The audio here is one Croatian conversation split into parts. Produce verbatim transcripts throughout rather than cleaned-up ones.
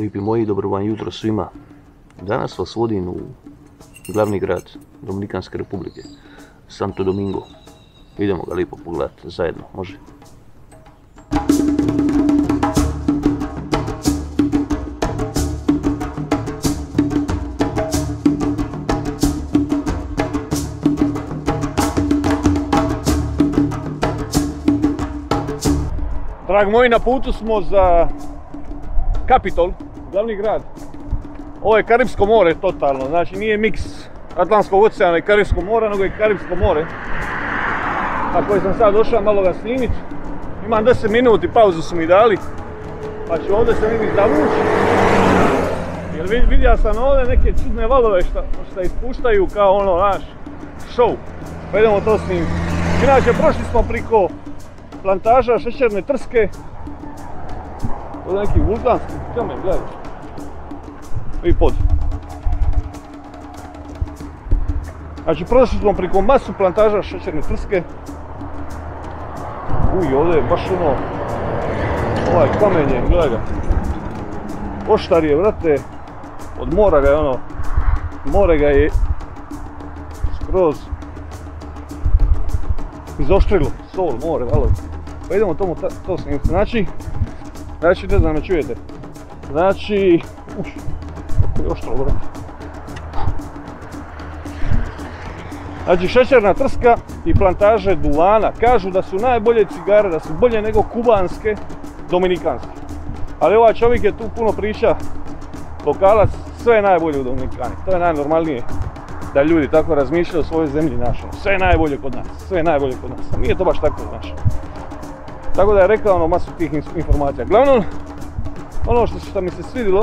lijepi moji, dobro vam jutro svima. Danas vas vodim u glavni grad Dominikanske republike, Santo Domingo. Idemo ga lijepo pogledati zajedno, može? Dragi moji, na putu smo za Capitol, glavni grad. Ovo je Karibsko more totalno, znači nije miks Atlantskog oceana i Karibskog mora, nego je Karibsko more. Na koji sam sad došao malo ga snimit. Imam deset minuti, pauzu su mi dali, pa ću ovdje se vidi zavući. Jer vidio sam ovdje neke čudne valove što ispuštaju kao ono naš show. Pa idemo to snimiti. Inače, prošli smo priko plantaža šećerne trske. Ovdje neki vulkanski kamen, gledaj. I pod. Znači, prošli smo priko masu plantaža šećerne trske. Uj, ovdje je baš ono, ovaj kamen je, gledaj ga. Oštar je, vrate, od mora ga je ono, more ga je skroz izoštrilo, sol, more, valovi. Pa idemo tomu to snimiti. Znači, znači, ne znam, ne čujete. Znači, uš, kako je oštro, vrati. Znači, šećerna trska i plantaže duvana. Kažu da su najbolje cigare, da su bolje nego kubanske, dominikanske. Ali ovaj čovjek je tu puno priča, lokalac, sve je najbolje u Dominikani. To je najnormalnije da ljudi tako razmišljaju o svojoj zemlji našoj. Sve je najbolje kod nas, sve je najbolje kod nas. A nije to baš tako, znaš. Tako da je rekao ono masu tih informacija. Glavno, ono što, što mi se svidilo,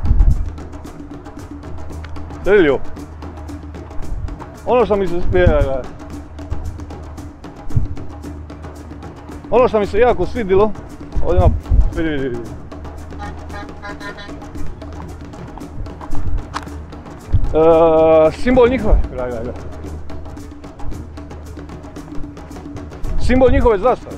Delio, ono što mi se ono što mi se jako svidilo, ovdje ima, vidi, vidi, vidi. Uh, simbol njihove, gledaj, gledaj. Simbol njihove zastave.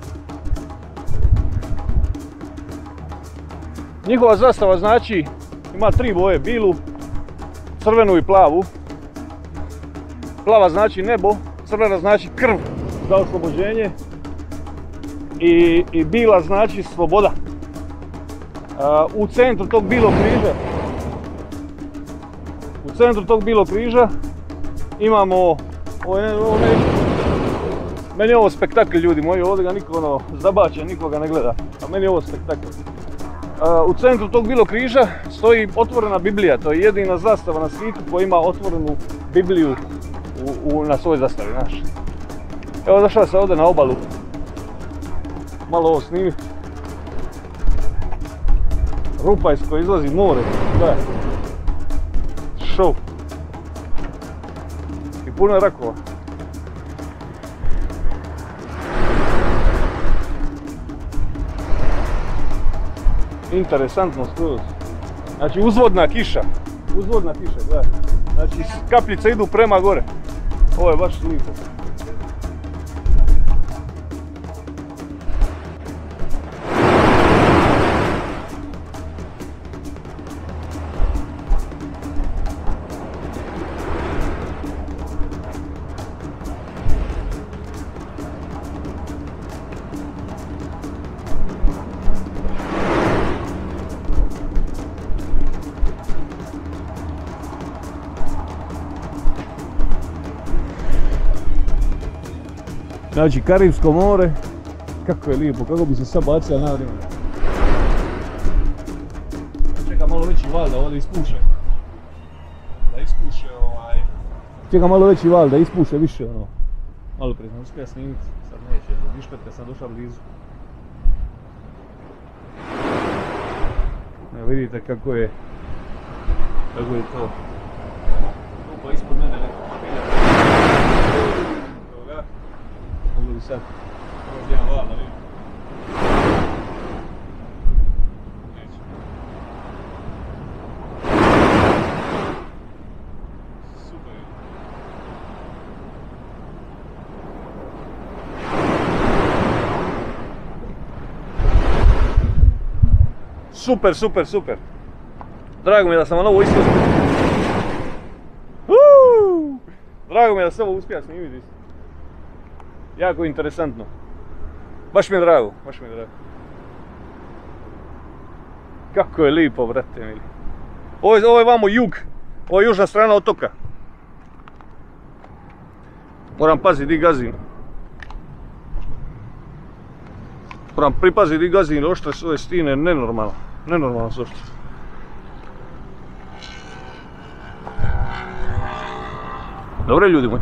Njihova zastava znači, ima tri boje, bilu, crvenu i plavu. Plava znači nebo, crvena znači krv za oslobođenje i, i bila znači sloboda. Uh, u centru tog bilog križa, u centru tog bilog križa imamo, ovo ne, ovo ne, meni je ovo spektakl, ljudi moji, ovdje ga niko ono zabačen, nikoga ne gleda, a meni je ovo spektakl. Uh, u centru tog bilog križa stoji otvorena Biblija, to je jedina zastava na svijetu koja ima otvorenu Bibliju u, u, na svojoj zastavi, znaš. Evo, došao sam ovdje na obalu, malo ovo snimi. Rupa iz koje izlazi more, gledaj. Show. I puno je rakova. Interesantno skroz. Znači uzvodna kiša, uzvodna kiša, gledaj. Znači kapljice idu prema gore. Ovo je baš lijepo. Znači, Karibsko more, kako je lijepo, kako bi se sad bacio na vrijeme. Čeka malo veći val da ovdje ispuše. Da ispuše ovaj... Čeka malo veći val da ispuše više ono. Malo prije sam uspio snimiti, sad neće, za višpet kad sam došao blizu. Evo vidite kako je, kako je to. Rupa ispod mene neko papira. Evo ga. Mogu bi sad ovdje jedan val da vidim. Neće. Super je. Super, super, super. Drago mi je da sam ovo uspio snimiti. Uuu! Drago mi je da sam ovo uspio snimiti. Jako interesantno. Baš mi je drago, baš mi je drago. Kako je lipo, brate mili. Ovo je, ovo je vamo jug. Ovo je južna strana otoka. Moram paziti di gazim. Moram pripaziti di gazim, oštre su ove stine, nenormalno. Nenormalno su oštre. Dobre ljudi moji.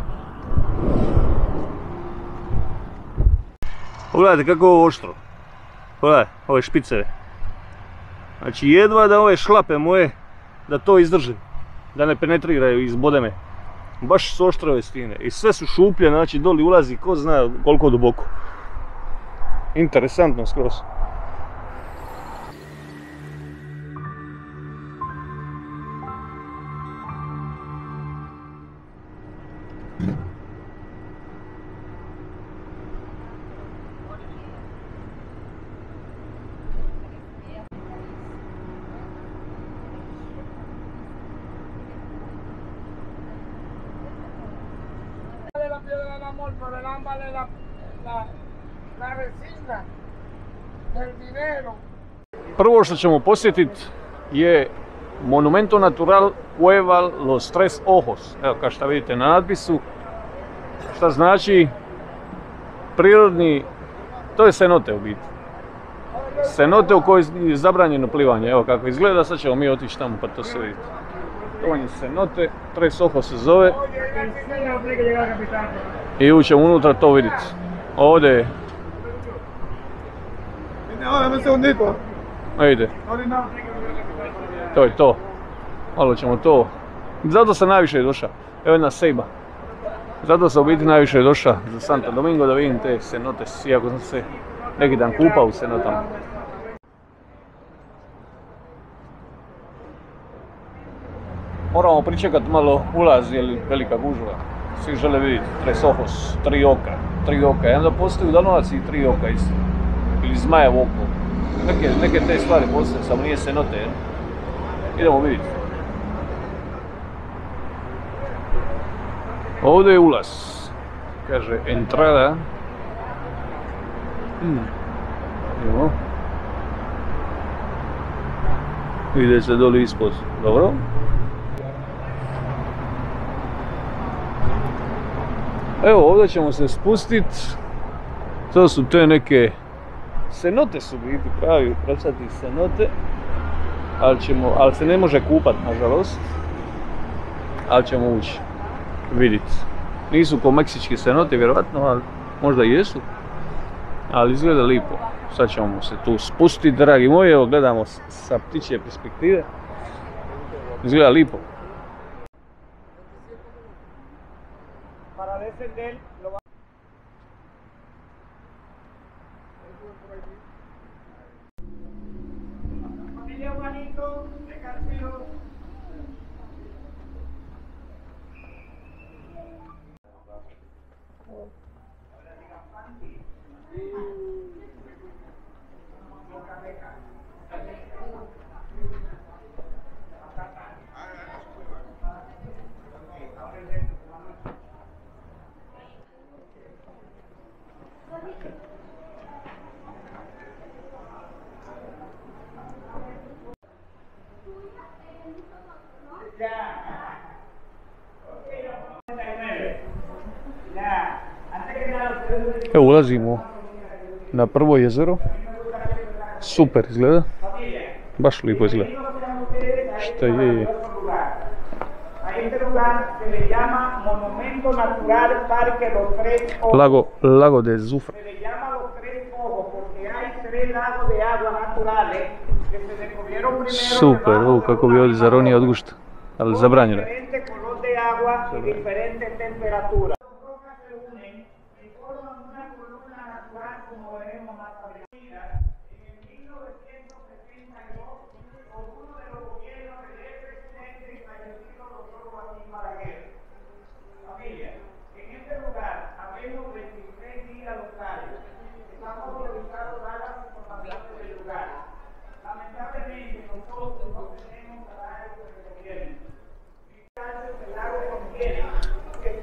Pogledajte kako je ovo oštro. Pogledajte, ove špiceve. Znači jedva da ove šlape moje, da to izdrže. Da ne penetriraju iz bodeme. Baš su oštre ove stine. I sve su šuplje, znači doli ulazi ko zna koliko duboko. Interesantno skroz. La piedra del amor, pero el ámbar es la, la, la resina del dinero. Prvo što ćemo posjetiti je Monumento Natural Cueva Los Tres Ojos. Evo kao što vidite na natpisu. Šta znači prirodni, to je cenote u biti. Cenote u kojoj je zabranjeno plivanje. Evo kako izgleda, sad ćemo mi otići tamo pa to se vidite. To vam je cenote, Tres Ojos se zove. I ućemo unutra to vidjeti. Ovdje je. Vidite. To je to. Malo ćemo to. Zato sam najviše došao. Evo jedna sejba. Zato sam u biti najviše došao za Santo Domingo da vidim te cenote. Iako sam se neki dan kupao u cenotama. Moramo pričekati malo ulaz, jer je velika gužva. Svi žele vidjeti Tres Ojos, tri oka, tri oka. I onda postoji u Dalmaciji tri oka isto. Ili zmajevo oko. Neke, neke te stvari postoje, samo nije cenote. Je. Idemo vidjeti. Ovdje je ulaz. Kaže entrada. Hmm. Evo. Ide se doli ispod. Dobro. Evo ovdje ćemo se spustiti. To su te neke cenote su biti pravi, pravcati cenote. Ali, ćemo, ali se ne može kupat nažalost. Ali ćemo ući vidjeti. Nisu ko meksički cenote vjerojatno, ali možda i jesu. Ali izgleda lipo. Sad ćemo se tu spustiti, dragi moji. Evo gledamo sa ptičje perspektive. Izgleda lipo. Para descender lo va familia Juanito de Carpio. Evo ulazimo na prvo jezero. Super izgleda. Baš lijepo izgleda. Šta je? Lago, lago de Zufra. Super, ovo kako bi ovdje zaronio od gušta. Ali zabranjeno je. Lamentablemente nosotros no tenemos a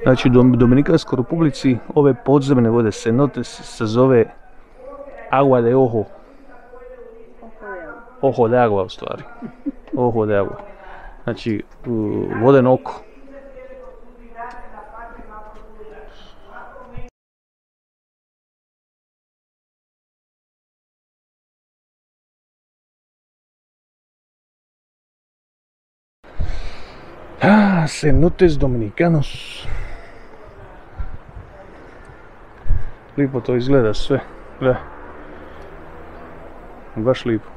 Znači u Dominikanskoj Republici ove podzemne vode cenotes se zove agua de ojo. Ojo de agua u stvari. Ojo de agua. Znači vodeno oko. Ah, cenotes dominicanos. Lipo to izgleda sve. Gle. Baš lipo.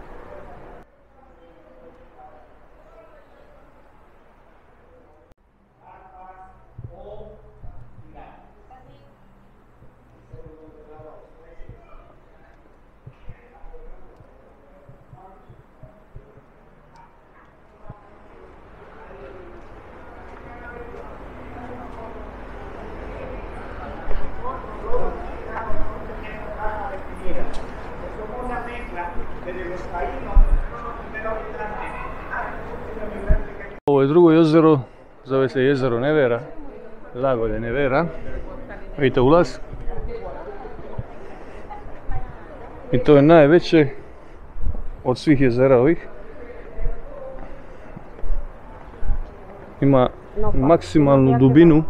Ovo je drugo jezero, zove se jezero Nevera, Lago de Nevera. Vidite ulaz. I to je najveće od svih jezera ovih. Ima maksimalnu dubinu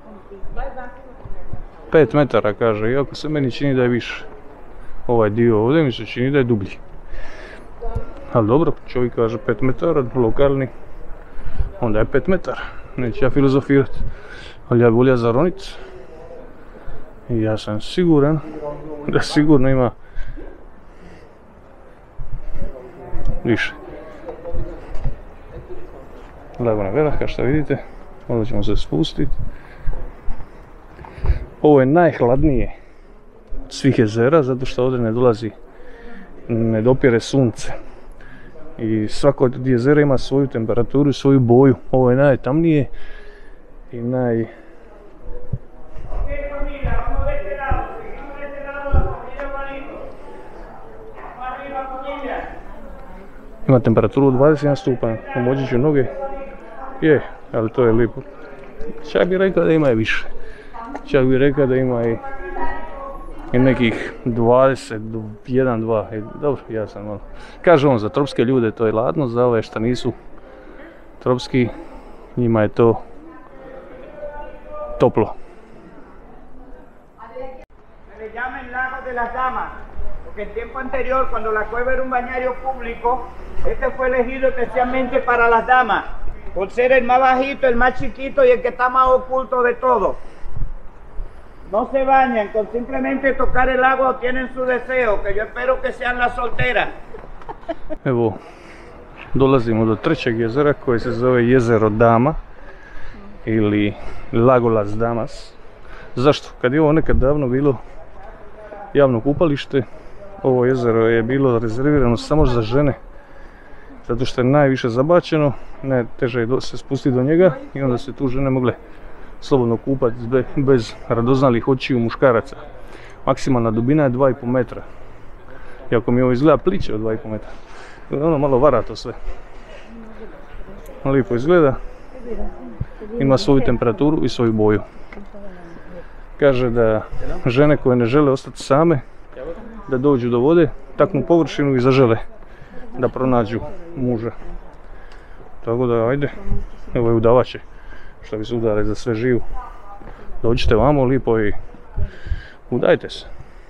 pet metara, kaže, iako se meni čini da je više. Ovaj dio ovdje mi se čini da je dublji. Ali dobro, čovjek kaže pet metara, lokalni, onda je pet metara. Neću ja filozofirati, ali ja bi volio zaroniti. I ja sam siguran da sigurno ima više. Lago Nevera, kao što vidite, ovdje ćemo se spustiti. Ovo je najhladnije od svih jezera, zato što ovdje ne dolazi, ne dopire sunce. I svako od jezera ima svoju temperaturu i svoju boju. Ovo je najtamnije i naj... Ima temperaturu dvadeset jedan stupanj, pomoći ću noge. Je, ali to je lijepo. Čak bih rekao da ima i više. Čak bih rekao da ima i, i nekih dvadeset jedan dva. Dobro, ja sam malo. Kaže on, za tropske ljude to je ladno, za ove što nisu tropski, njima je to toplo. Se le llama el lago de las damas, porque en tiempo anterior, cuando la cueva era un bañario público, este fue elegido especialmente para las damas, por ser el más bajito, el más chiquito y el que está más oculto de todo. No se bañan, con simplemente tocar el agua obtienen su deseo, que yo espero que sean las solteras. Evo, dolazimo do trećeg jezera koje se zove jezero Dama ili Lago Las Damas. Zašto? Kad je ovo nekad davno bilo javno kupalište, ovo jezero je bilo rezervirano samo za žene, zato što je najviše zabačeno, najteže je se spustiti do njega i onda se tu žene mogle slobodno kupati bez radoznalih očiju muškaraca. Maksimalna dubina je dva i pol metra. Iako mi ovo izgleda pliće od dva i pol metra. Ono malo vara to sve. Lijepo izgleda. Ima svoju temperaturu i svoju boju. Kaže da žene koje ne žele ostati same, da dođu do vode, taknu površinu i zažele da pronađu muža. Tako da ajde, evo je udavače, što bi se udale za sve živu. Dođite vamo lijepo i udajte se.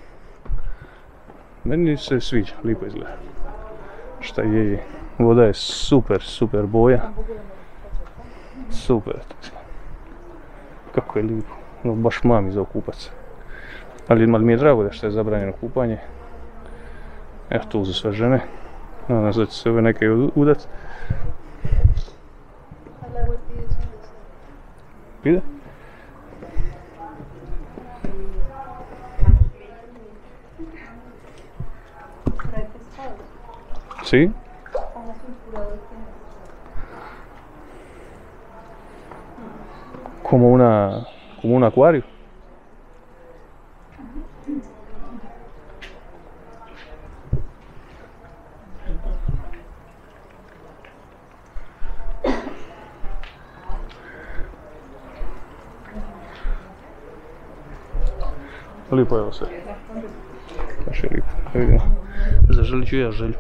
Meni se sviđa, lijepo izgleda. Šta je, je. Voda je super, super boja. Super. Kako je lijepo. No, baš mami za okupac. Ali mi je drago da što je zabranjeno kupanje. Evo tu za sve žene. Nadam se da će se ove neke udat. Ide? Sí. Como una, como un acuario. Lipo je ovo sve. Baš je lipo. Da vidimo. Zaželit ću ja želju.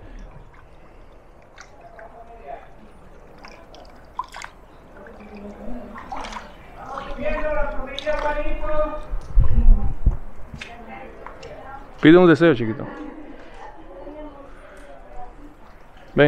Pide un deseo, chiquito. Ven.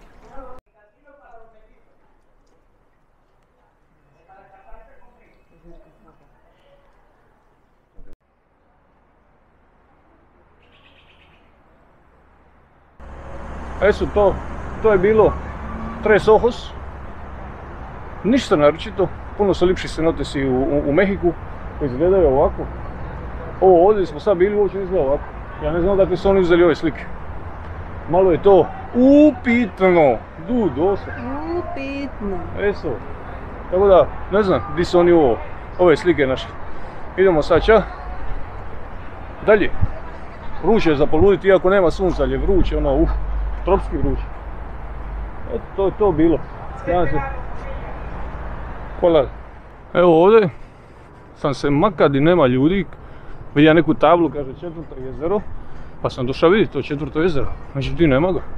Eso to, to je bilo Tres Ojos. Ništa naročito, puno su lipši cenotesi u, u, u Mehiku koji izgledaju ovako. Ovo ovdje smo sad bili, uopće ne izgleda ovako. Ja ne znam odakle su oni uzeli ove slike. Malo je to upitno, du, dosta. Upitno. Eso. Tako da, ne znam di su oni ovo, ove slike našli. Idemo sad ča. Dalje. Vruće je za poluditi, iako nema sunca, ali je vruće, ono, uf, tropski vruće. Eto, to je to bilo. Nadam se. Hvala. Evo ovdje sam se makad i nema ljudi. Vidim neku tablu, kaže četvrto jezero, pa sam došao vidjeti to četvrto jezero. Međutim, nema ga.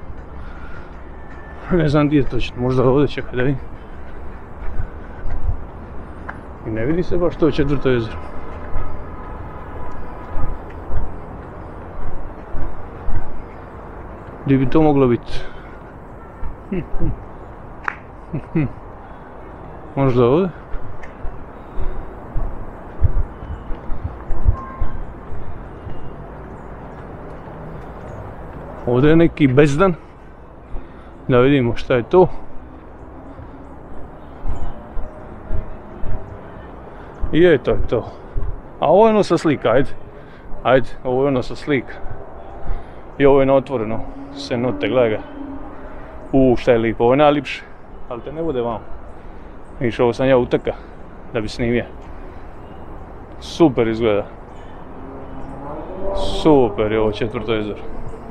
Ne znam gdje je točno, možda ovdje, čekaj da vidim. I ne vidi se baš to četvrto jezero. Gdje bi to moglo biti? Možda ovdje? Ovdje je neki bezdan. Da vidimo šta je to. I je, to je to. A ovo je ono sa slika, ajde. Ajde, ovo je ono sa slika. I ovo je na otvoreno. Se note, gledaj ga. Uuu, šta je lipo, ovo je najlipše. Ali te ne bude vamo. Viš, ovo sam ja uteka da bi snimio. Super izgleda. Super je ovo četvrto jezero.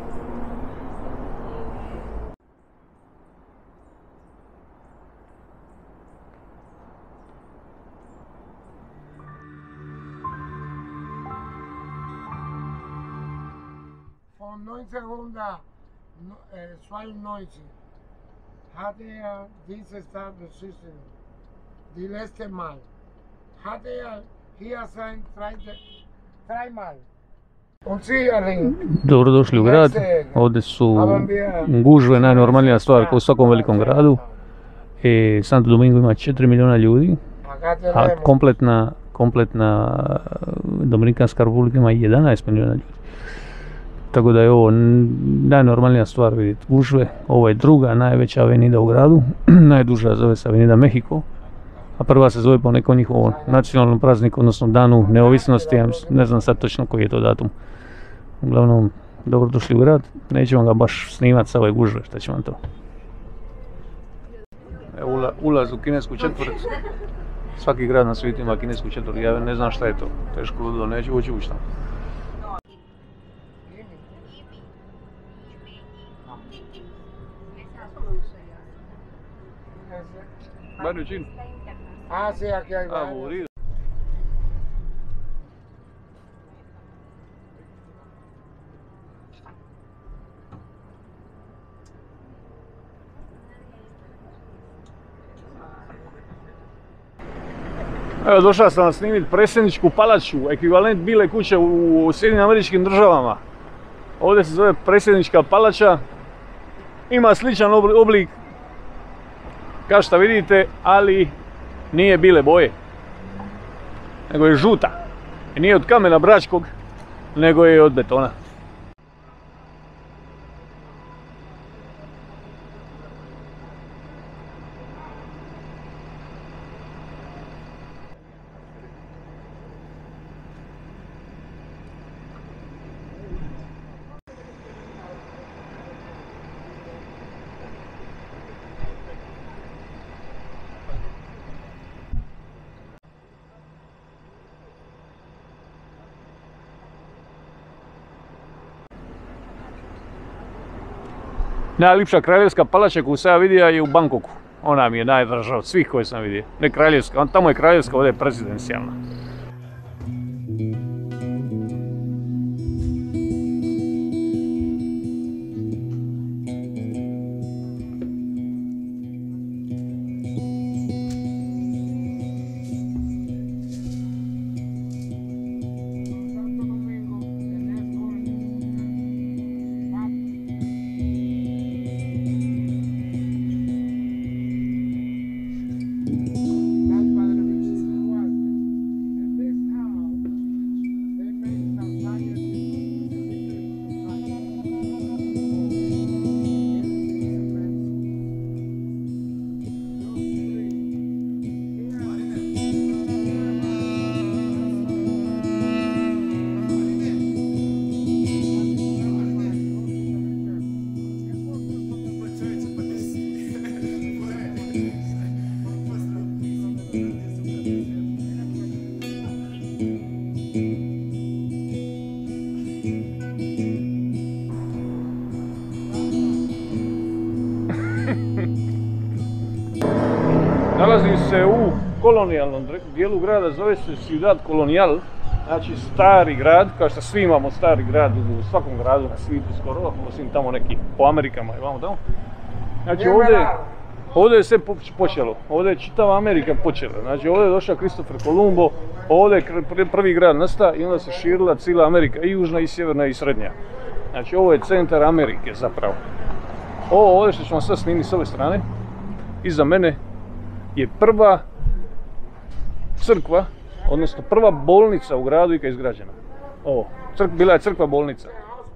Von neunzehnhundert zweiundneunzig hatte er diese Stadt beschissen. Die letzte Mal hatte er hier sein dreimal. Und sicherlich. Dobrodošli u grad, ovdje su gužve najnormalnija stvar kao u svakom velikom gradu. E, Santo Domingo ima četiri milijuna ljudi, a kompletna, kompletna Dominikanska republika ima jedanaest milijuna ljudi. Tako da je ovo najnormalnija stvar vidjeti gužve. Ovo je druga najveća avenida u gradu, najduža zove se Avenida Mexico, a prva se zove po nekom njihovom nacionalnom prazniku, odnosno danu neovisnosti, ja ne znam sad točno koji je to datum. Uglavnom, dobrodošli u grad, nećemo ga baš snimati sa ove gužve, šta će vam to. Evo ulaz u kinesku četvrt, svaki grad na svijetu ima kinesku četvrt, ja ne znam šta je to, teško ludo, neću ući ući tamo. Maruchin. Ah, sí, aquí hay varios. Aburrido. Evo, došao sam snimiti predsjedničku palaču, ekvivalent Bile kuće u Sjedinjenim Američkim Državama. Ovdje se zove predsjednička palača. Ima sličan oblik kao što vidite, ali nije bile boje, nego je žuta. I nije od kamena bračkog, nego je od betona. Najljepša kraljevska palača koju sam ja vidio je u Bangkoku. Ona mi je najdraža od svih koje sam vidio. Ne kraljevska, tamo je kraljevska, ovdje je prezidencijalna. nalazi se u kolonijalnom dijelu grada, zove se Ciudad Colonial, znači stari grad, kao što svi imamo stari grad u svakom gradu na svijetu skoro, osim tamo neki po Amerikama i vamo tamo. Znači ovdje, ovdje je sve počelo, ovdje je čitava Amerika počela, znači ovdje je došao Kristofer Kolumbo, ovdje je prvi grad nastao i onda se širila cijela Amerika, i južna i sjeverna i srednja. Znači ovo je centar Amerike zapravo. Ovo ovdje što ćemo sad snimiti s ove strane, iza mene je prva crkva, odnosno prva bolnica u gradu ikad izgrađena. Ovo, crk, bila je crkva bolnica.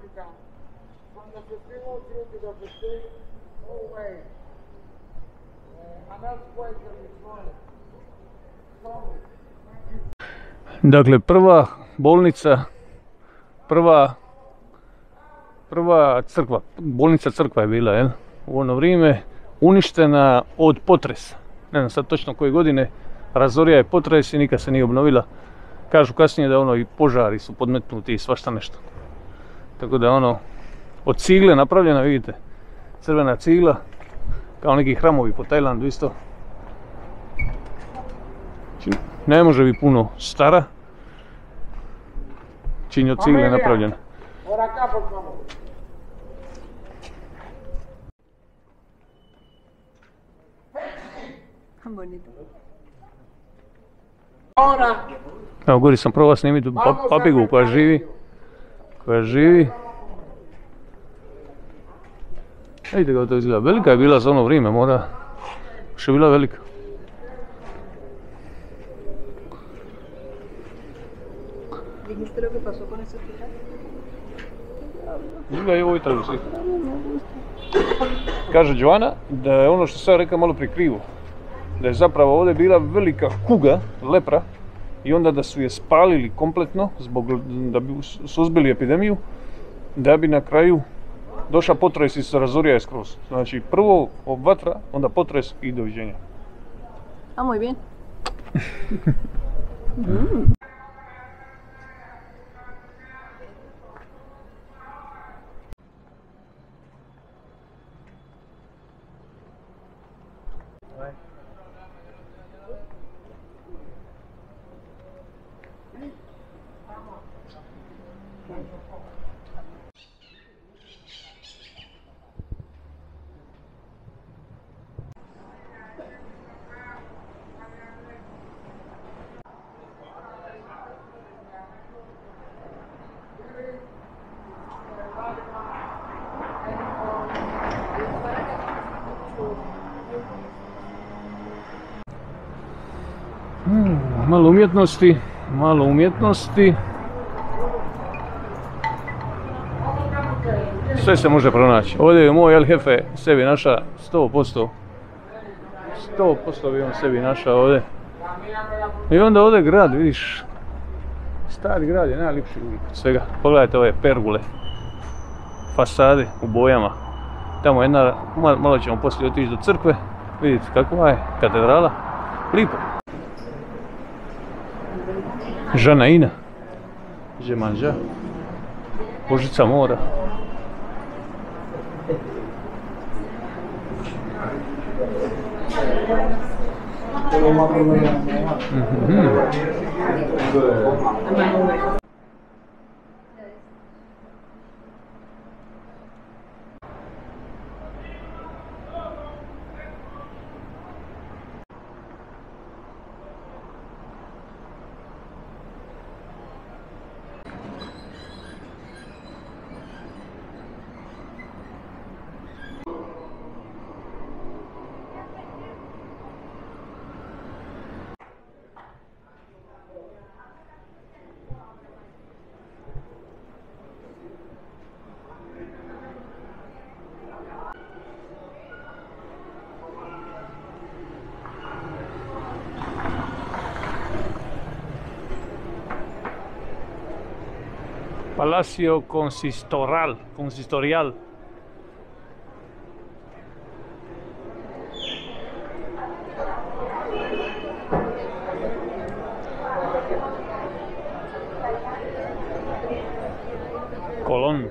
Dakle, prva bolnica, prva, prva crkva, bolnica crkva je bila, jel? U ono vrijeme uništena od potresa. Ne znam sad točno koje godine, razorio je potres i nikad se nije obnovila. Kažu kasnije da ono i požari su podmetnuti i svašta nešto. Tako da ono, od cigle napravljena, vidite, crvena cigla, kao neki hramovi po Tajlandu isto. Ne može biti puno stara, čim je od cigle napravljena. Evo, gori sam probao snimiti papigu koja živi, koja živi. Vidite kako to izgleda, velika je bila za ono vrijeme, mora, još je bila velika. ¿Dijiste lo que pasó con ese hospital? Izgleda i ovo i treba svi. Kaže Joana da je ono što sam rekao malo prije krivo. Da je zapravo ovdje bila velika kuga, lepra, i onda da su je spalili kompletno, zbog, da bi suzbili epidemiju, da bi na kraju došao potres i se razorio je skroz. Znači prvo vatra, onda potres i doviđenja. Ah, muy bien. Hmm, malo umjetnosti, malo umjetnosti. Sve se može pronaći. Ovdje je moj El Jefe sebi naša sto posto. sto posto bi on sebi našao ovdje. I onda ovdje grad, vidiš. Stari grad je najljepši uvijek od svega. Pogledajte ove pergule. Fasade u bojama. Tamo jedna, malo ćemo poslije otići do crkve. Vidite kakva je katedrala. Lipo. Žanaina. Žemanža. Božica mora. Mm-hmm. Palacio Consistorial, Consistorial. Colón.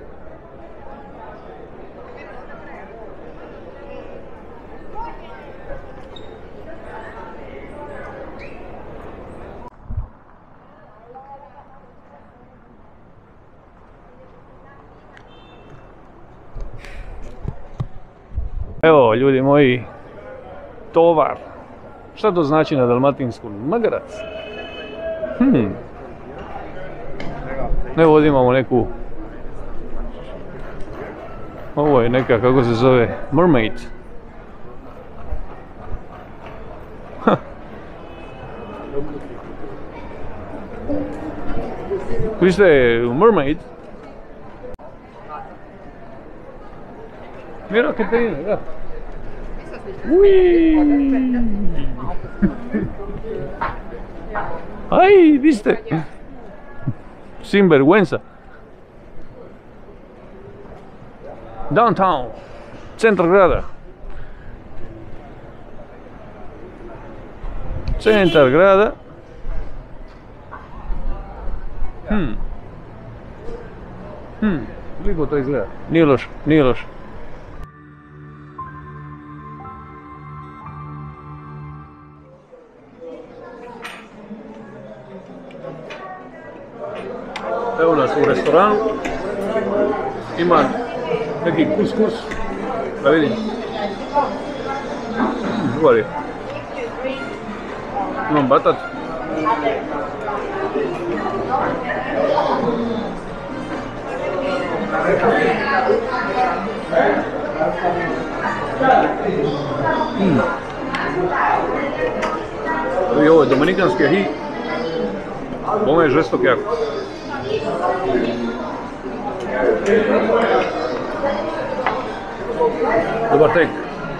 Evo, ljudi moji, tovar. Šta to znači na dalmatinskom? Magarac. Hmm. Evo ovdje imamo neku... Ovo je neka, kako se zove, mermaid. Ha. Viste, mermaid. Mira que tiene, mira. Uy. Ay, viste. Sinvergüenza. Downtown, centar grada. Centar grada. Hmm. Hmm. Lijepo to izgleda. Nije loš, nije loš. Evo nas u restoranu. Ima neki kuskus, da vidim. Uvali. Imam batat. Mm. I ovo je dominikanski ahi. Bome je žestok jako. Dobar tek.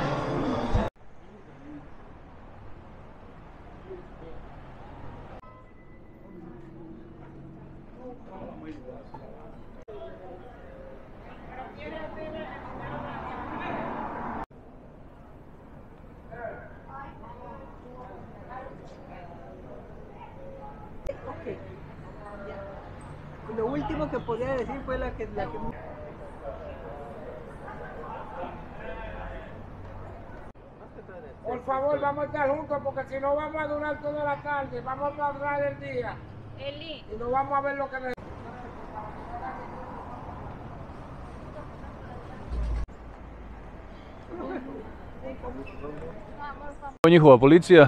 Lo último que podía decir fue la que... La que... Por favor, vamos a estar juntos porque si no vamos a durar toda la tarde, vamos a tardar el día. Eli. Y no vamos a ver lo que necesitamos. Njihova policija.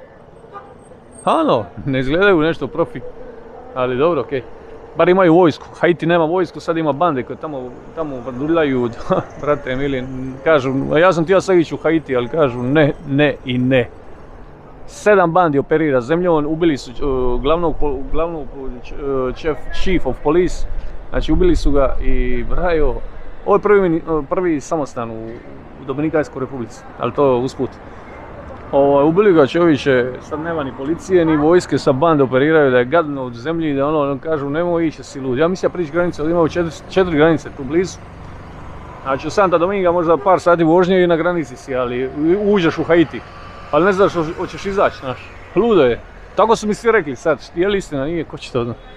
Ano, ne izgledaju nešto profi. Ali dobro, okej. Okay. Bar imaju vojsku. Haiti nema vojsku, sad ima bande koje tamo, tamo vrduljaju. Brate mili, kažu, ja sam htio sad ići u Haiti, ali kažu ne, ne i ne. Sedam bandi operira zemljom, ubili su uh, glavnog, glavnog uh, chief, chief of police, znači ubili su ga i brajo, ovo je prvi, prvi samostan u, u Dominikanskoj republici, ali to usput. Ovo, ubili ga čovječe, sad nema ni policije ni vojske, sa bande operiraju da je gadno od zemlji, da ono kažu nemoj ići si lud. Ja mislim da prići granice, ovdje imaju četiri, četiri granice tu blizu. Znači u Santa Dominga možda par sati vožnje i na granici si, ali uđeš u Haiti. Ali ne znaš hoćeš izaći, znaš. Ludo je. Tako su mi svi rekli sad, je li istina, nije, ko će to znati?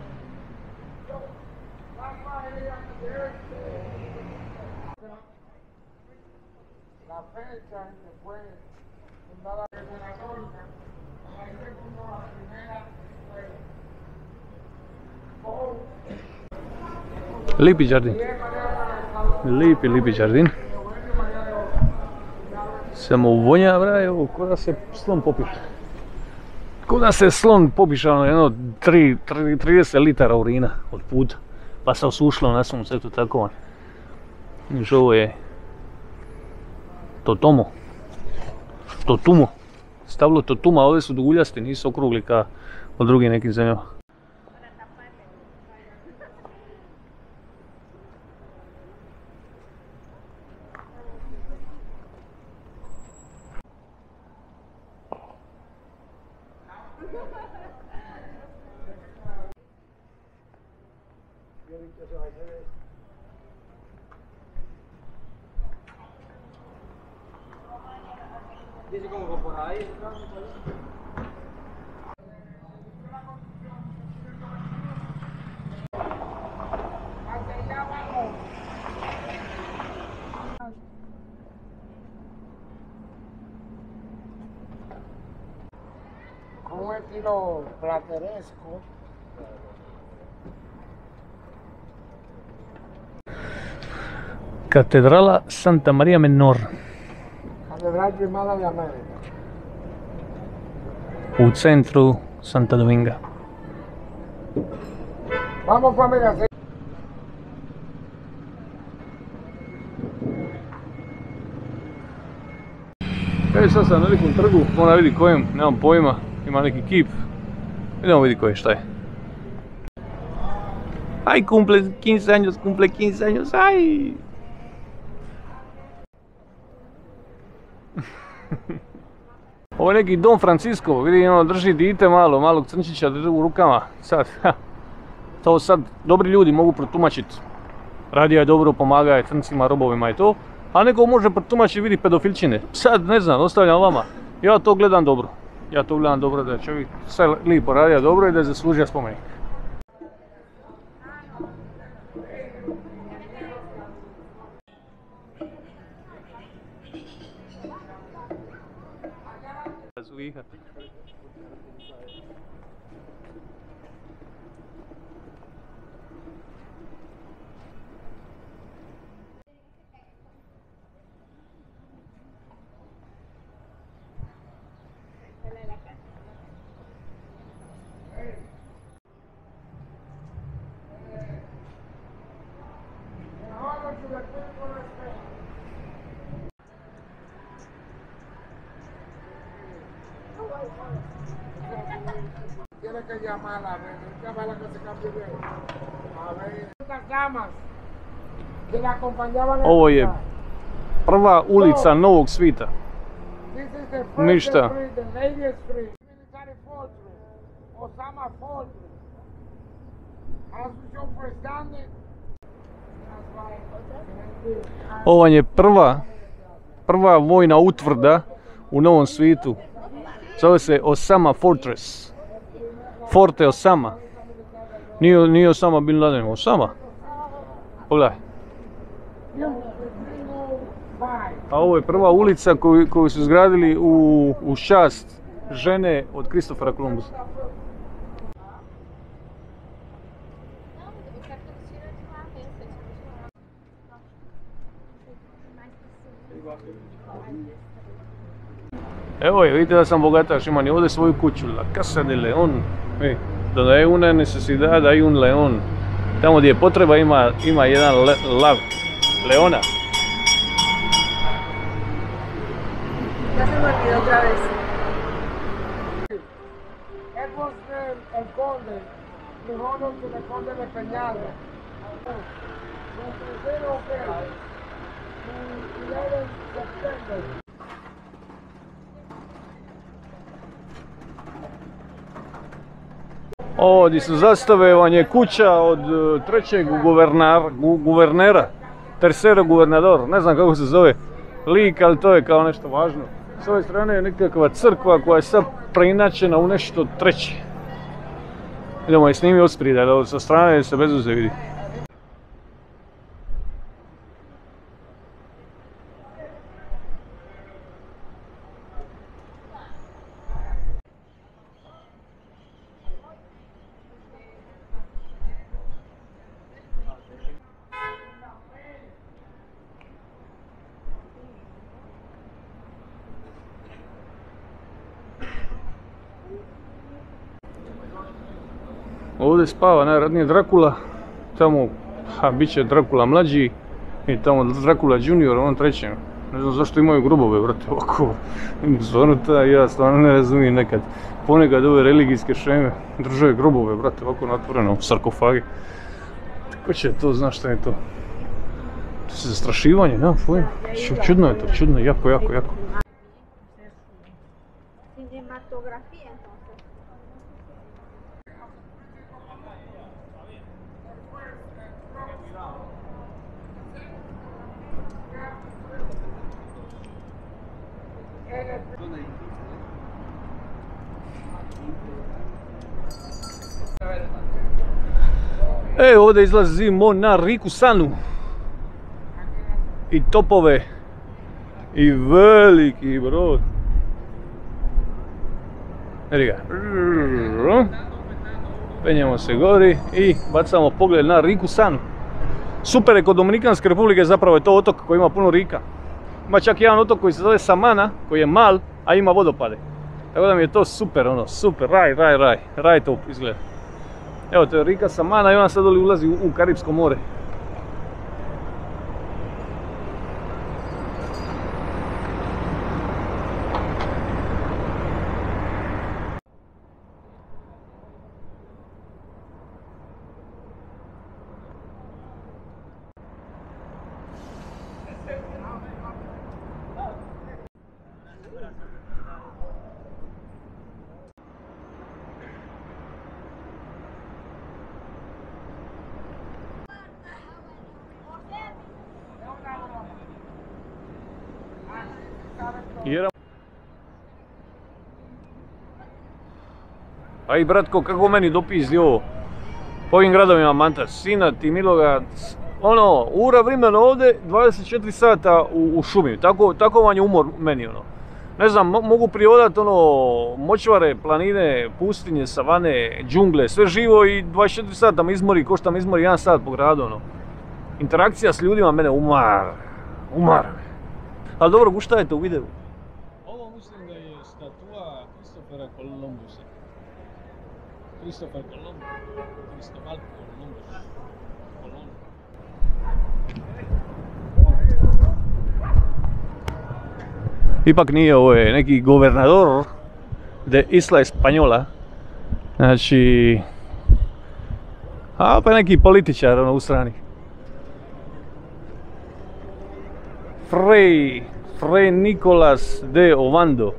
Lipi đardin. Lipi, lipi đardin. Samo vonja, braj, ovo, ko da se slon popiša. Ko da se slon popiša na jedno trideset litara urina od puta. Pa se osušilo na svom setu tako. Još ovo je Totomo. Totumo. Stavilo Totuma, ovdje su duguljasti, nisu okrugli kao od drugih nekih zemljama. Dice como por ahí. Con un estilo plateresco. Katedrala Santa Maria Menor Catedral Primada de América. u centru Santa Dominga. Vamos familia. se- E, sad sam na nekom trgu, moram vidjeti kojem, nemam pojma, ima neki kip. Idemo vidjeti koje šta je. Aj, cumple quince años, cumple quince años, aj! Ovo je neki Don Francisco, vidi, ono, drži dite malo, malog crnčića drži u rukama. Sad, ha. To sad dobri ljudi mogu protumačiti. Radio je dobro, pomaga je crncima, robovima i to. A neko može protumačiti, vidi pedofilčine. Sad ne znam, ostavljam vama. Ja to gledam dobro. Ja to gledam dobro da je čovjek sve lijepo radio dobro i da je zaslužio spomenik. Su hija. Tiene que llamarla, a ver, llámala que se cambie bien. A ver, estas damas que la acompañaban. Ovo je prva ulica Novog Svita. This is the first Ništa. street, the Lady Street, Military Fortress, Osama Fortress, Asunción Prestande. Ovo je prva, prva vojna utvrda u Novom Svitu. Zove se Osama Fortress. Forte Osama. Nije, nije Osama Bin Laden, Osama. Pogledaj. A ovo je prva ulica koju, koju su izgradili u, u čast žene od Kristofera Kolumbusa. Evo je, vidite da sam bogataš, imam i ovdje svoju kuću, La Casa de León. E, donde hay una necesidad hay un león. Tamo gdje je potreba ima, ima jedan le, lav, leona. Ya se me olvidó otra vez. Hemos el, el conde, mejor que el conde de Peñalba. Su tercero que su once de septiembre. Ovo gdje su zastave vam je kuća od uh, trećeg guvernar, gu, guvernera, tercero guvernador, ne znam kako se zove lik, ali to je kao nešto važno. S ove strane je nekakva crkva koja je sad preinačena u nešto treće. Idemo je snimi osprida, da sa strane se bez uze vidi. Ovdje spava najradnije Drakula, tamo ha, bit će Drakula mlađi i tamo Drakula junior, on trećem. Ne znam zašto imaju grobove, brate, ovako. Stvarno ta, ja stvarno ne razumijem nekad. Ponekad ove religijske šeme drže grobove, brate, ovako na otvorenom, sarkofagi. Ko će to, zna šta je to? To je zastrašivanje, nemam pojma. Čudno je to, čudno, jako, jako, jako. Cinematografía entonces. E, ovdje izlazimo na riku Sanu. I topove. I veliki brod. Vidi ga. Penjemo se gori i bacamo pogled na riku Sanu. super je kod Dominikanske republike, zapravo je to otok koji ima puno rika. Ima čak jedan otok koji se zove Samana, koji je mal, a ima vodopade. Tako da mi je to super, ono, super, raj, raj, raj, raj to izgleda. Evo, to je rika Samana i ona sad doli ulazi u, u Karipsko more. Jer... Aj bratko, kako meni dopizdi ovo po ovim gradovima Mantas, Sinat i Miloga, ono, ura vremena ovdje, dvadeset četiri sata u, u šumi, tako, tako vam je umor meni, ono. Ne znam, mo mogu prihodati ono, močvare, planine, pustinje, savane, džungle, sve živo i dvadeset četiri sata me izmori, ko što me izmori jedan sat po gradu, ono. Interakcija s ljudima mene umar, umar. Ali dobro, guštajte u videu. Ovo mislim da je statua Kristofera Kolumbusa. Kristofer Kolumb, Kristofal Kolumbus. Kolumb. Ipak nije, ovo je neki gobernador de Isla Espanjola. Znači... A pa neki političar, ono, u strani. Frei, Frei Nicolas de Ovando.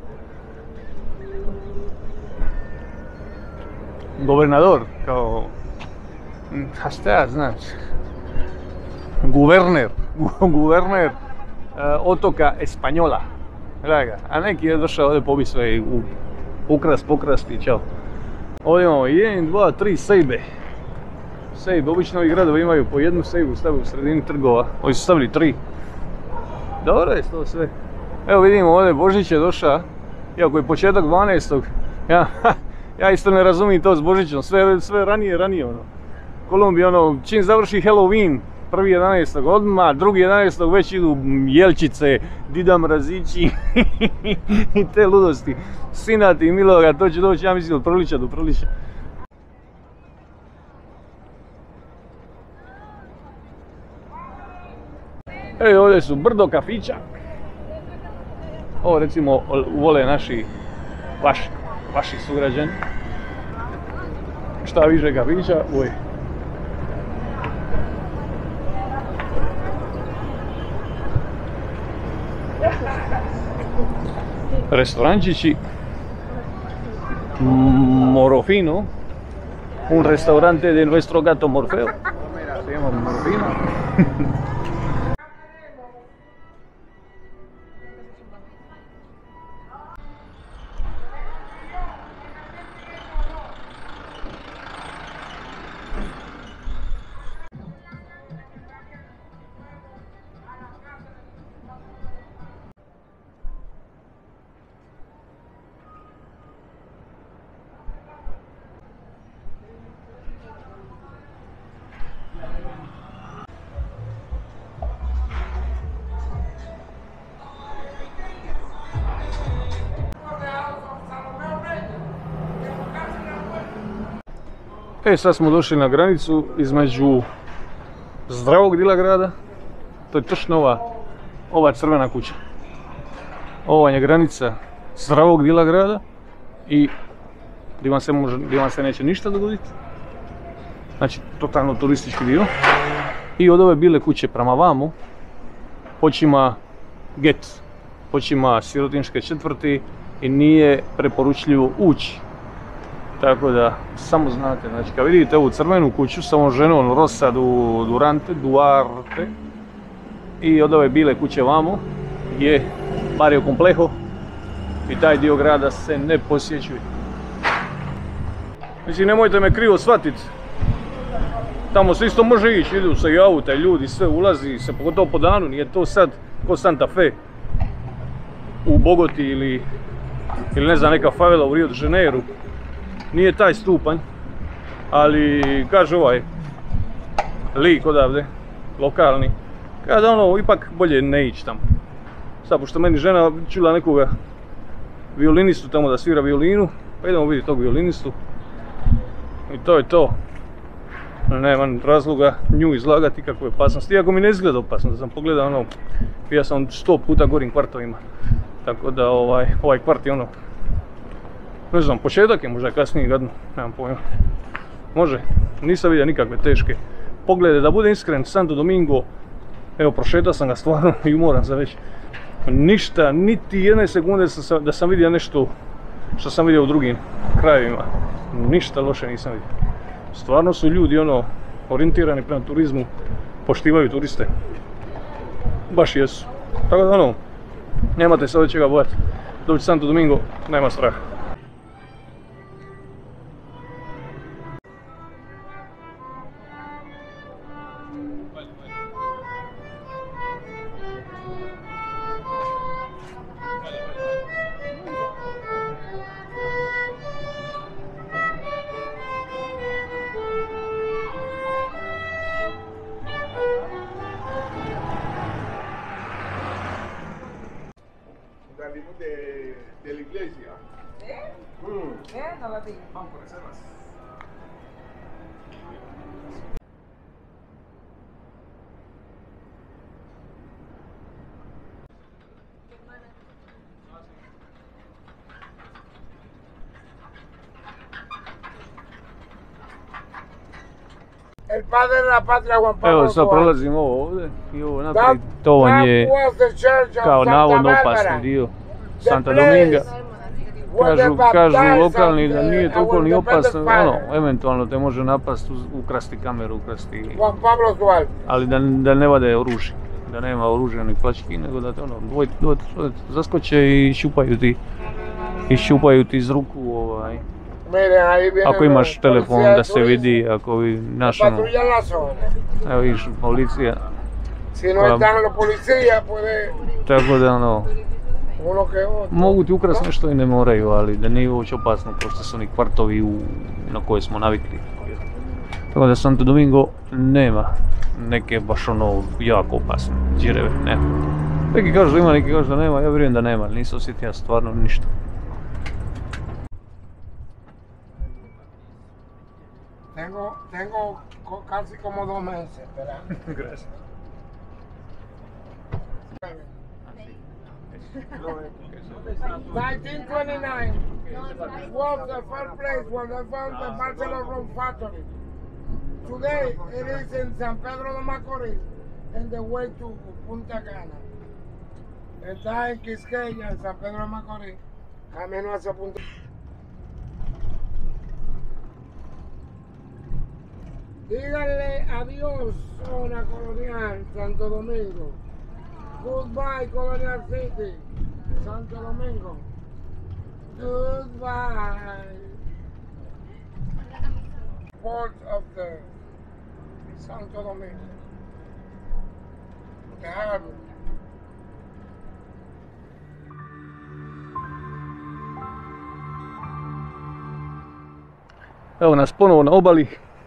Gobernador, kao... A šta ja znači? Guverner, guverner uh, otoka Espanjola. Gledaj ga, a neki je došao ovdje pobit sve i u, ukrast, pokrasti i čao. Ovdje imamo jedan, dva, tri sejbe. Sejbe, obično ovi gradovi imaju po jednu sejbu, stavili u sredini trgova. Ovi su stavili tri. Dobro je to sve. Evo vidimo ovdje Božić je došao, iako je početak dvanaestog Ja, ja isto ne razumijem to s Božićom, sve, sve ranije, ranije ono. Kolumbija ono, čim završi Halloween, prvi jedanaestog odmah, drugi jedanaestog već idu jelčice, Dida Mrazići i te ludosti. Sinat i Miloga, to će doći, ja mislim, od Prlića do Prlića. Evo ovdje su brdo kafića. Ovo recimo vole naši, vaši, vaši sugrađani. Šta više kafića, oj. Restorančići. Morofino. Un restaurante de nuestro gato Morfeo. Se llama Morfino. E, sad smo došli na granicu između zdravog dijela grada, to je točno ova, ova crvena kuća. Ova je granica zdravog dijela grada i gdje vam se, može, gdje vam se neće ništa dogoditi. Znači, totalno turistički dio. I od ove bile kuće prema vamo počima get, počima sirotinške četvrti i nije preporučljivo ući. Tako da, samo znate, znači kad vidite ovu crvenu kuću sa ovom ženom Rosa du, Durante, Duarte i od ove bile kuće vamo je Barrio Complejo i taj dio grada se ne posjećuje. Mislim, nemojte me krivo shvatiti, tamo se isto može ići, idu se i auta i ljudi, sve ulazi se, pogotovo po danu, nije to sad ko Santa Fe u Bogoti ili, ili ne znam, neka favela u Rio de Janeiro. Nije taj stupanj, ali kaže ovaj lik odavde, lokalni. Kada ono, ipak bolje ne ići tamo. Sad, pošto meni žena čula nekoga violinistu tamo da svira violinu, pa idemo vidjeti tog violinistu. I to je to. Nemam razloga nju izlagati kakve opasnosti, iako mi ne izgleda opasno, da sam pogledao ono, ja sam sto puta gorim kvartovima. Tako da ovaj, ovaj kvart je ono, ne znam, početak je možda kasnije gadno, nemam pojma. Može, nisam vidio nikakve teške poglede, da budem iskren, Santo Domingo, evo prošetao sam ga stvarno i umoran sam već. Ništa, niti jedne sekunde da sam vidio nešto što sam vidio u drugim krajevima. Ništa loše nisam vidio. Stvarno su ljudi ono, orijentirani prema turizmu, poštivaju turiste. Baš jesu. Tako da ono, nemate se od čega bojati. Doći Santo Domingo, nema straha. Salimos de, de la iglesia. ¿Sí? Mm. ¿Eh? No la vi. Vamos por reservas. El padre de la patria, Juan Pablo. Evo sad prolazimo ovo ovdje i ovo naprijed, to vam je kao navodno opasni dio Santa Dominga. Kažu, kažu lokalni da nije toliko ni opasno, ono, eventualno te može napast, ukrasti kameru, ukrasti, ali da, da ne vade oružje, da nema oružja ni plački, nego da te ono, dvoj, dvoj, dvoj, zaskoče i šupaju ti, i šupaju ti iz ruku, ovaj. Ako imaš telefon da se vidi, ako vi naš ono, evo viš policija, tako da ono, mogu ti ukrasti nešto i ne moraju, ali da nije uopće opasno, pošto su oni kvartovi u, na koje smo navikli. Tako da Santo Domingo nema neke baš ono jako opasne džireve, nema. Neki kažu da ima, neki kažu da nema, ja vjerujem da nema, nisam osjetio stvarno ništa. Tengo, tengo casi como dos meses, ¿verdad? Gracias. nineteen twenty-nine was the first place when they found the Barcelona rum factory. Today it is in San Pedro de Macorís, in the way to Punta Cana. Está en Quisqueya, en San Pedro de Macorís, camino hacia Punta Cana. Díganle adiós, zona colonial, Santo Domingo. Goodbye, Colonial City, Santo Domingo. Goodbye. Port of the Santo Domingo. The harbor. Evo nas ponovo na obali.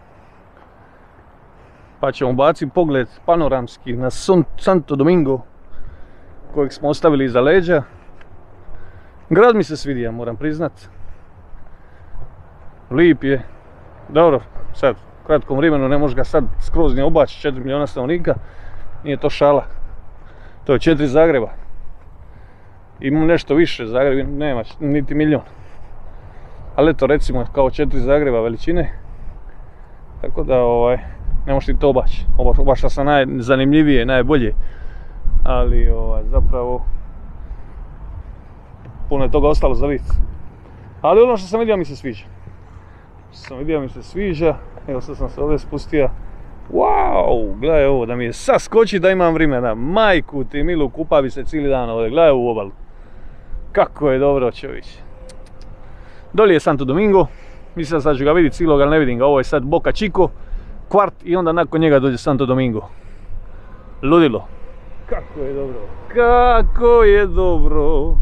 Pa ćemo baciti pogled panoramski na Santo Domingo, kojeg smo ostavili iza leđa. Grad mi se svidio, moram priznat. Lijep je. Dobro, sad u kratkom vremenu ne može ga sad skroz ni obaći, četiri milijuna stanovnika. Nije to šala. To je četiri Zagreba. Imam nešto više, Zagreb nema niti milijon. Ali eto, recimo kao četiri Zagreba veličine. Tako da ovaj, ne možeš ti to obaći. Obašla sam najzanimljivije, najbolje. Ali ovaj, zapravo puno je toga ostalo za vidjeti. Ali ono što sam vidio mi se sviđa. Što sam vidio mi se sviđa. Evo sad sam se ovdje spustio. Wow, gledaj ovo, da mi je sad skoči da imam vremena. Majku ti milu, kupa bi se cijeli dan ovdje. Gledaj ovu obalu. Kako je dobro, čovječ. Dolje je Santo Domingo. Mislim da sad ću ga vidjeti cijelog, ali ne vidim ga. Ovo je sad Boca Chico, kvart i onda nakon njega dođe Santo Domingo. Ludilo. Kako je dobro. Kako je dobro.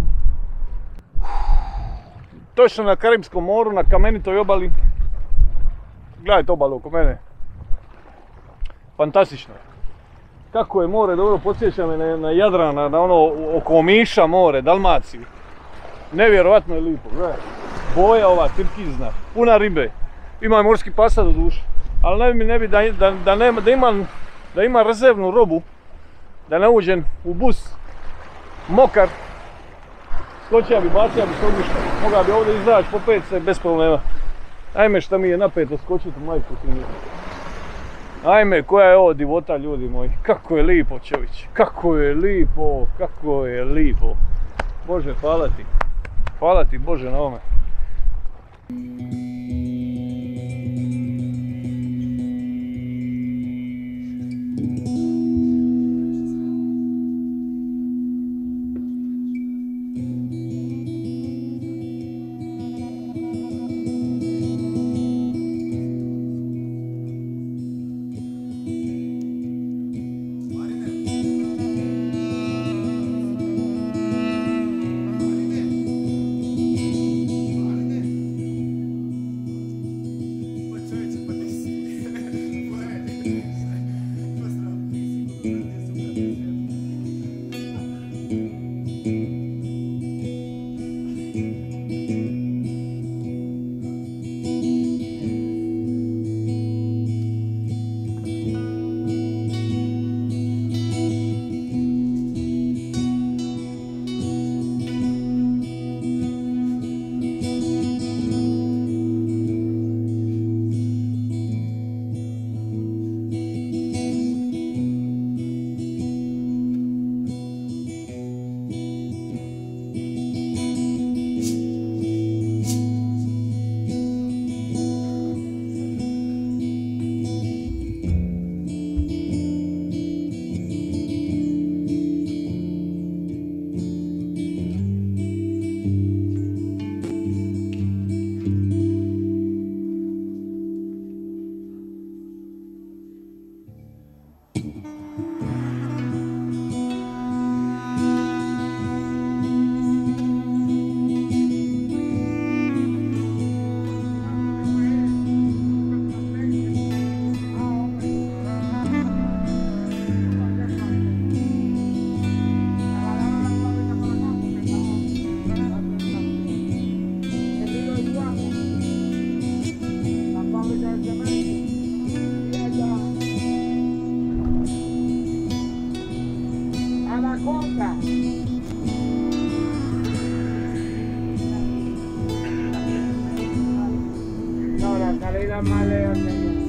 Točno na Karibskom moru, na kamenitoj obali. Gledajte obalu oko mene. Fantastično. Kako je more, dobro podsjeća me na, na Jadran, na, na ono oko Omiša more, Dalmaciju. Nevjerovatno je lipo, gledaj. Boja ova, turkizna, puna ribe. Ima i morski pasa do duše. Ali ne mi ne bi da, da, da, nema, da, imam, da imam rezervnu robu, da ne uđem u bus, mokar, skočio bi, bacio bi s ognjišta. Mogao bi ovdje izaći po pet se bez problema. Ajme šta mi je napeto skočiti u majku sinju. Ajme, koja je ovo divota, ljudi moji. Kako je lipo, čovječ. Kako je lipo, kako je lipo. Bože, hvala ti. Hvala ti, Bože, na ovome. Anaconda. No, la salida más lejos.